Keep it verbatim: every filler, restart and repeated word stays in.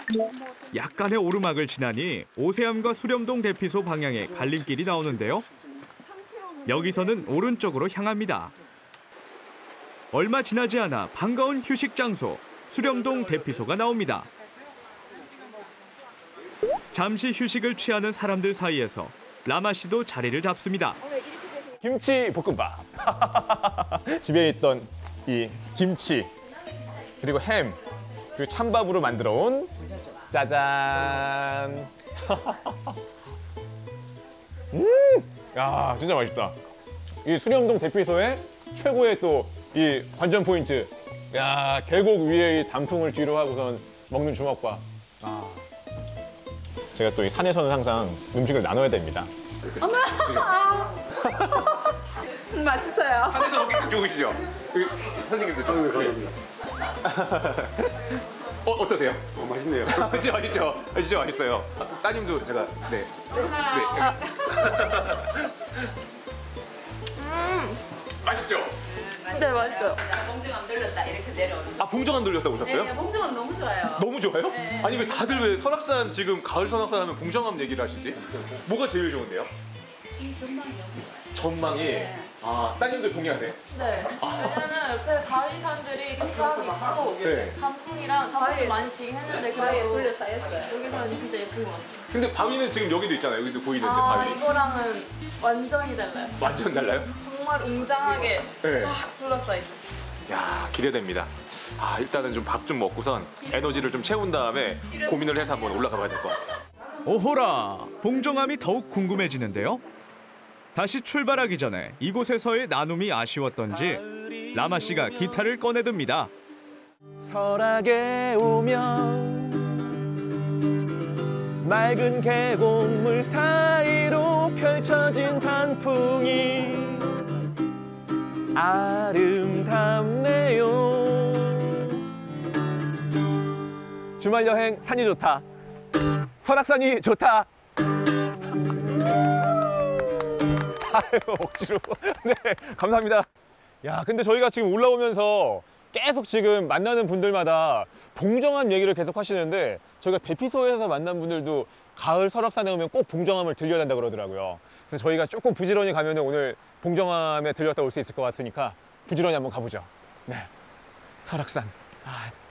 약간의 오르막을 지나니 오세암과 수렴동 대피소 방향의 갈림길이 나오는데요. 여기서는 오른쪽으로 향합니다. 얼마 지나지 않아 반가운 휴식 장소 수렴동 대피소가 나옵니다. 잠시 휴식을 취하는 사람들 사이에서 라마 씨도 자리를 잡습니다. 김치 볶음밥. 집에 있던 이 김치 그리고 햄 그리고 찬밥으로 만들어 온 짜잔. 음, 야 진짜 맛있다. 이 수렴동 대피소의 최고의 또 이 관전 포인트. 야 계곡 위에 이 단풍을 뒤로 하고선 먹는 주먹밥. 아, 제가 또 이 산에서는 항상 음식을 나눠야 됩니다. 어머! 맛있어요. 산에서 먹기 좋으시죠? 선생님도 좀. 어, 어떠세요? 어, 맛있네요. 진짜 맛있죠? 진짜 맛있어요. 따님도 제가 네. 네. 음, 맛있죠? 네, 맛있어요. 봉정암 들렸다 이렇게 내려오는. 아 봉정암 들렸다고 오셨어요? 네, 봉정암 너무 좋아요. 너무 좋아요? 네. 아니 왜 다들 왜 설악산 지금 가을 설악산 하면 봉정암 얘기를 하시지? 뭐가 제일 좋은데요? 전망이 전망이. 네. 아 따님도 동의하세요? 네. 왜냐면 옆에 바위산들이 쫙 있고 네. 단풍이랑 단풍도 많이 지긴 했는데 바위에 그래도 둘러싸였어요. 여기서는 진짜 예쁜 것 같아요. 근데 바위는 지금 여기도 있잖아요. 여기도 보이는데 아 바위. 이거랑은 완전히 달라요. 완전 달라요? 정말 웅장하게 네. 쫙 둘러싸여 있어요. 야 기대됩니다. 아 일단은 좀 밥 좀 먹고선 에너지를 좀 채운 다음에 고민을 해서 한번 올라가 봐야 될 것 같아요. 오호라, 봉정암이 더욱 궁금해지는데요. 다시 출발하기 전에 이곳에서의 나눔이 아쉬웠던지 라마 씨가 기타를 꺼내듭니다. 설악에 오면 맑은 계곡물 사이로 펼쳐진 단풍이 아름답네요. 주말 여행 산이 좋다. 설악산이 좋다. 아유, 억지로. 네, 감사합니다. 야, 근데 저희가 지금 올라오면서 계속 지금 만나는 분들마다 봉정암 얘기를 계속 하시는데 저희가 대피소에서 만난 분들도 가을 설악산에 오면 꼭 봉정암을 들려야 된다 그러더라고요. 그래서 저희가 조금 부지런히 가면 오늘 봉정암에 들렸다 올 수 있을 것 같으니까 부지런히 한번 가보죠. 네, 설악산. 아,